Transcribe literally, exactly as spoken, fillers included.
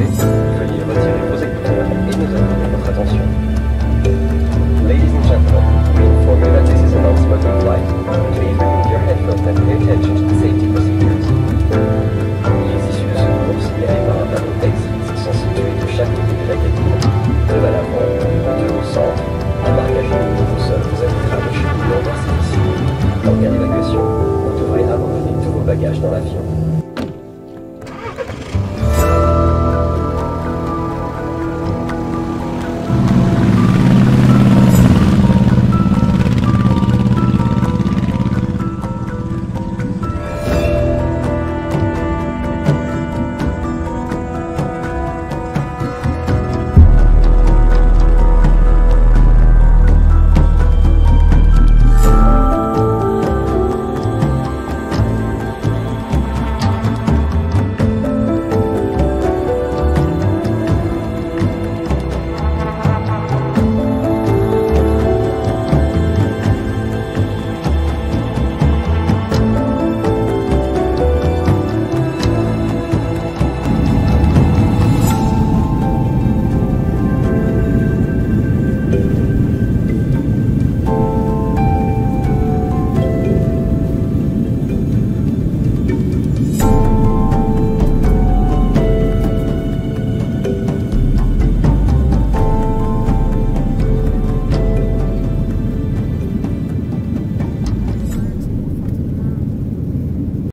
sécurité, veuillez retirer vos écouteurs et nous attendons votre attention. Ladies and gentlemen, we inform you that this is a non-smoking flight. Please remove your headphones and pay attention to the safety procedures. Les issues de secours signalées par un tableau texte sont situées de chaque côté